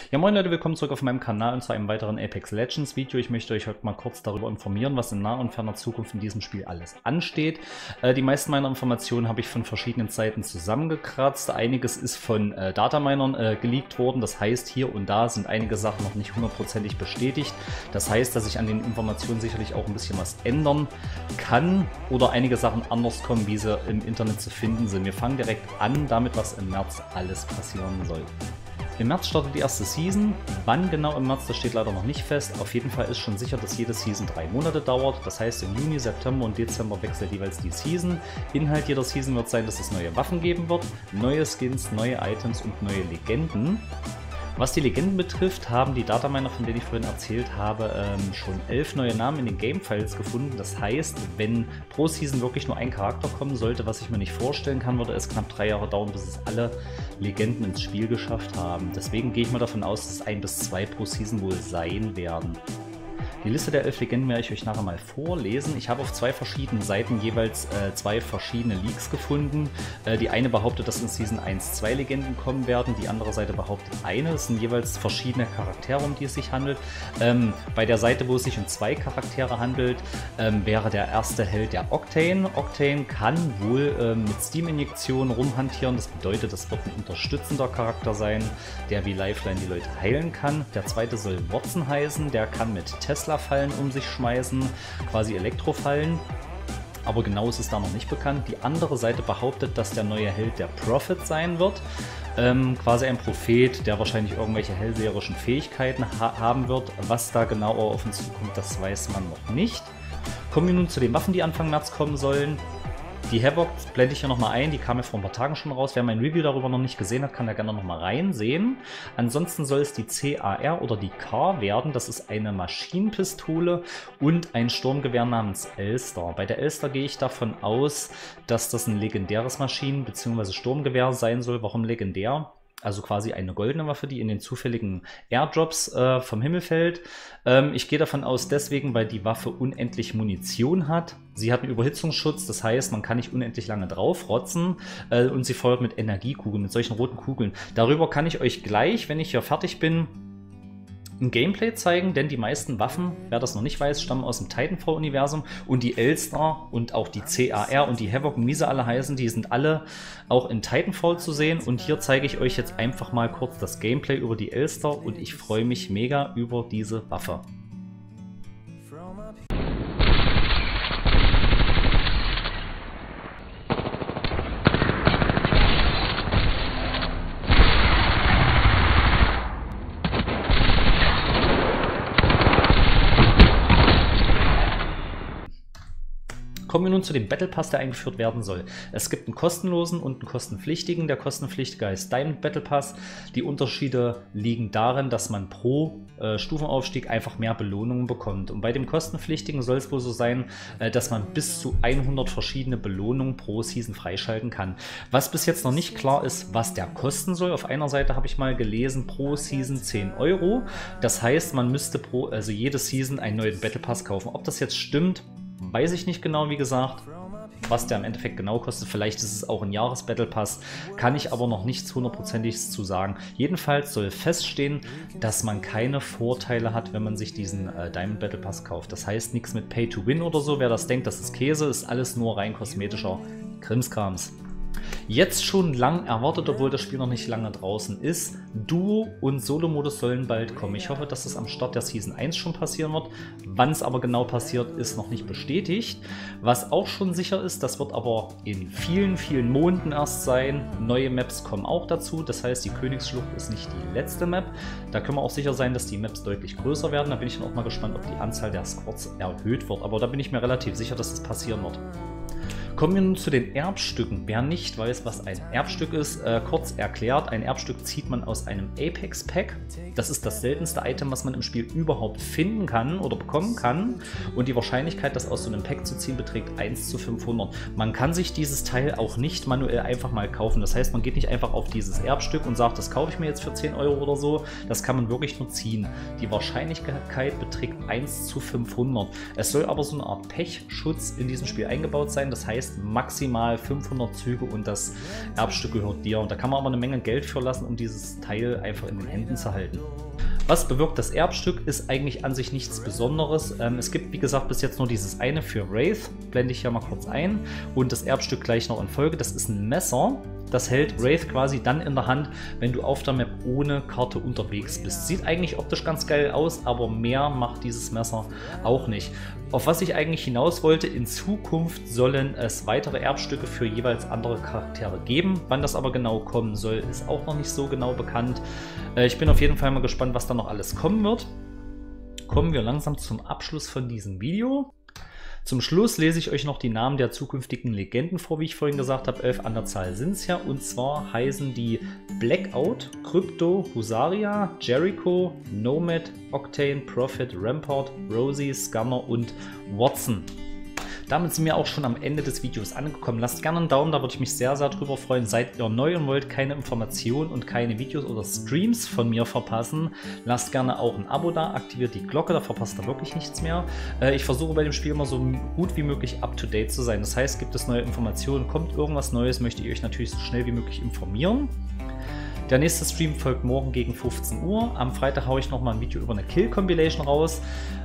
Ja, moin Leute, willkommen zurück auf meinem Kanal und zu einem weiteren Apex Legends Video. Ich möchte euch heute mal kurz darüber informieren, was in naher und ferner Zukunft in diesem Spiel alles ansteht. Die meisten meiner Informationen habe ich von verschiedenen Seiten zusammengekratzt. Einiges ist von Dataminern geleakt worden. Das heißt, hier und da sind einige Sachen noch nicht hundertprozentig bestätigt. Das heißt, dass sich an den Informationen sicherlich auch ein bisschen was ändern kann oder einige Sachen anders kommen, wie sie im Internet zu finden sind. Wir fangen direkt an damit, was im März alles passieren soll. Im März startet die erste Season. Wann genau im März, das steht leider noch nicht fest. Auf jeden Fall ist schon sicher, dass jede Season 3 Monate dauert. Das heißt, im Juni, September und Dezember wechselt jeweils die Season. Inhalt jeder Season wird sein, dass es neue Waffen geben wird, neue Skins, neue Items und neue Legenden. Was die Legenden betrifft, haben die Dataminer, von denen ich vorhin erzählt habe, schon 11 neue Namen in den Gamefiles gefunden. Das heißt, wenn pro Season wirklich nur ein Charakter kommen sollte, was ich mir nicht vorstellen kann, würde es knapp 3 Jahre dauern, bis es alle Legenden ins Spiel geschafft haben. Deswegen gehe ich mal davon aus, dass es 1 bis 2 pro Season wohl sein werden. Die Liste der 11 Legenden werde ich euch nachher mal vorlesen. Ich habe auf 2 verschiedenen Seiten jeweils 2 verschiedene Leaks gefunden. Die eine behauptet, dass in Season 1 2 Legenden kommen werden, die andere Seite behauptet eine. Es sind jeweils verschiedene Charaktere, um die es sich handelt. Bei der Seite, wo es sich um 2 Charaktere handelt, wäre der erste Held der Octane. Octane kann wohl mit Steam-Injektionen rumhantieren. Das bedeutet, das wird ein unterstützender Charakter sein, der wie Lifeline die Leute heilen kann. Der zweite soll Watson heißen. Der kann mit Tesla-Fallen um sich schmeißen, quasi Elektrofallen. Aber genau ist es da noch nicht bekannt. Die andere Seite behauptet, dass der neue Held der Prophet sein wird. Quasi ein Prophet, der wahrscheinlich irgendwelche hellseherischen Fähigkeiten haben wird. Was da genau auf uns zukommt, das weiß man noch nicht. Kommen wir nun zu den Waffen, die Anfang März kommen sollen. Die Havoc blende ich hier nochmal ein, die kam ja vor ein paar Tagen schon raus. Wer mein Review darüber noch nicht gesehen hat, kann da gerne nochmal reinsehen. Ansonsten soll es die CAR oder die CAR werden. Das ist eine Maschinenpistole und ein Sturmgewehr namens Elster. Bei der Elster gehe ich davon aus, dass das ein legendäres Maschinen- bzw. Sturmgewehr sein soll. Warum legendär? Also quasi eine goldene Waffe, die in den zufälligen Airdrops vom Himmel fällt. Ich gehe davon aus deswegen, weil die Waffe unendlich Munition hat. Sie hat einen Überhitzungsschutz, das heißt, man kann nicht unendlich lange draufrotzen und sie feuert mit Energiekugeln, mit solchen roten Kugeln. Darüber kann ich euch gleich, wenn ich hier fertig bin, ein Gameplay zeigen, denn die meisten Waffen, wer das noch nicht weiß, stammen aus dem Titanfall-Universum und die Elster und auch die CAR und die Havoc, wie sie alle heißen, die sind alle auch in Titanfall zu sehen und hier zeige ich euch jetzt einfach mal kurz das Gameplay über die Elster und ich freue mich mega über diese Waffe. Kommen wir nun zu dem Battle Pass, der eingeführt werden soll. Es gibt einen kostenlosen und einen kostenpflichtigen. Der kostenpflichtige heißt Diamond Battle Pass. Die Unterschiede liegen darin, dass man pro Stufenaufstieg einfach mehr Belohnungen bekommt. Und bei dem kostenpflichtigen soll es wohl so sein, dass man bis zu 100 verschiedene Belohnungen pro Season freischalten kann. Was bis jetzt noch nicht klar ist, was der kosten soll. Auf einer Seite habe ich mal gelesen, pro Season 10 Euro. Das heißt, man müsste also jede Season einen neuen Battle Pass kaufen. Ob das jetzt stimmt, weiß ich nicht genau, wie gesagt, was der im Endeffekt genau kostet. Vielleicht ist es auch ein Jahres-Battle Pass, kann ich aber noch nichts hundertprozentiges zu sagen. Jedenfalls soll feststehen, dass man keine Vorteile hat, wenn man sich diesen Diamond Battle Pass kauft. Das heißt nichts mit Pay to Win oder so. Wer das denkt, das ist Käse, ist alles nur rein kosmetischer Krimskrams. Jetzt schon lang erwartet, obwohl das Spiel noch nicht lange draußen ist. Duo- und Solo-Modus sollen bald kommen. Ich hoffe, dass das am Start der Season 1 schon passieren wird. Wann es aber genau passiert, ist noch nicht bestätigt. Was auch schon sicher ist, das wird aber in vielen, vielen Monaten erst sein. Neue Maps kommen auch dazu. Das heißt, die Königsschlucht ist nicht die letzte Map. Da können wir auch sicher sein, dass die Maps deutlich größer werden. Da bin ich dann auch mal gespannt, ob die Anzahl der Squads erhöht wird. Aber da bin ich mir relativ sicher, dass das passieren wird. Kommen wir nun zu den Erbstücken. Wer nicht weiß, was ein Erbstück ist, kurz erklärt, ein Erbstück zieht man aus einem Apex Pack. Das ist das seltenste Item, was man im Spiel überhaupt finden kann oder bekommen kann. Und die Wahrscheinlichkeit, das aus so einem Pack zu ziehen, beträgt 1 zu 500. Man kann sich dieses Teil auch nicht manuell einfach mal kaufen. Das heißt, man geht nicht einfach auf dieses Erbstück und sagt, das kaufe ich mir jetzt für 10 Euro oder so. Das kann man wirklich nur ziehen. Die Wahrscheinlichkeit beträgt 1 zu 500. Es soll aber so eine Art Pechschutz in diesem Spiel eingebaut sein. Das heißt, heißt maximal 500 Züge und das Erbstück gehört dir. Und da kann man aber eine Menge Geld für lassen, um dieses Teil einfach in den Händen zu halten. Was bewirkt das Erbstück, ist eigentlich an sich nichts Besonderes. Es gibt, wie gesagt, bis jetzt nur dieses eine für Wraith, blende ich hier mal kurz ein, und das Erbstück gleich noch in Folge. Das ist ein Messer, das hält Wraith quasi dann in der Hand, wenn du auf der Map ohne Karte unterwegs bist. Sieht eigentlich optisch ganz geil aus, aber mehr macht dieses Messer auch nicht. Auf was ich eigentlich hinaus wollte, in Zukunft sollen es weitere Erbstücke für jeweils andere Charaktere geben. Wann das aber genau kommen soll, ist auch noch nicht so genau bekannt. Ich bin auf jeden Fall mal gespannt, was da noch alles kommen wird. Kommen wir langsam zum Abschluss von diesem Video. Zum Schluss lese ich euch noch die Namen der zukünftigen Legenden vor, wie ich vorhin gesagt habe. 11 an der Zahl sind es ja. Und zwar heißen die Blackout, Krypto, Husaria, Jericho, Nomad, Octane, Prophet, Rampart, Rosie, Scanner und Watson. Damit sind wir auch schon am Ende des Videos angekommen. Lasst gerne einen Daumen, da würde ich mich sehr, sehr drüber freuen. Seid ihr neu und wollt keine Informationen und keine Videos oder Streams von mir verpassen, lasst gerne auch ein Abo da, aktiviert die Glocke, da verpasst ihr wirklich nichts mehr. Ich versuche bei dem Spiel immer so gut wie möglich up-to-date zu sein. Das heißt, gibt es neue Informationen, kommt irgendwas Neues, möchte ich euch natürlich so schnell wie möglich informieren. Der nächste Stream folgt morgen gegen 15 Uhr. Am Freitag haue ich nochmal ein Video über eine Kill-Compilation raus.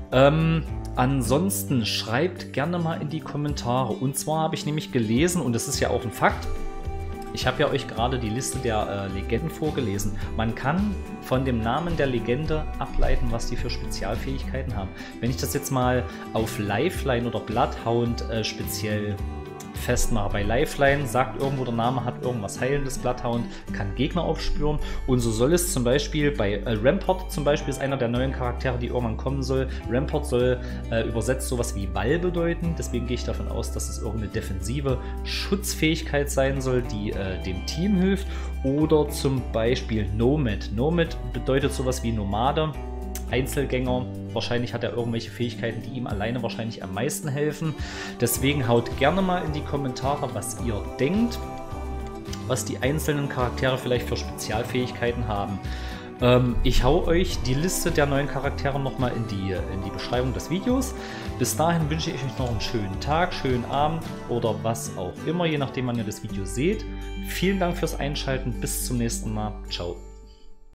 Ansonsten schreibt gerne mal in die Kommentare. Und zwar habe ich nämlich gelesen, und das ist ja auch ein Fakt, ich habe ja euch gerade die Liste der Legenden vorgelesen. Man kann von dem Namen der Legende ableiten, was die für Spezialfähigkeiten haben. Wenn ich das jetzt mal auf Lifeline oder Bloodhound speziell festmache. Bei Lifeline sagt irgendwo, der Name hat irgendwas Heilendes, Bloodhound kann Gegner aufspüren, und so soll es zum Beispiel bei Rampart zum Beispiel, ist einer der neuen Charaktere, die irgendwann kommen soll. Rampart soll übersetzt sowas wie Wall bedeuten, deswegen gehe ich davon aus, dass es irgendeine defensive Schutzfähigkeit sein soll, die dem Team hilft. Oder zum Beispiel Nomad. Nomad bedeutet sowas wie Nomade, Einzelgänger. Wahrscheinlich hat er irgendwelche Fähigkeiten, die ihm alleine wahrscheinlich am meisten helfen. Deswegen haut gerne mal in die Kommentare, was ihr denkt, was die einzelnen Charaktere vielleicht für Spezialfähigkeiten haben. Ich hau euch die Liste der neuen Charaktere nochmal in die Beschreibung des Videos. Bis dahin wünsche ich euch noch einen schönen Tag, schönen Abend oder was auch immer, je nachdem wann ihr das Video seht. Vielen Dank fürs Einschalten, bis zum nächsten Mal. Ciao.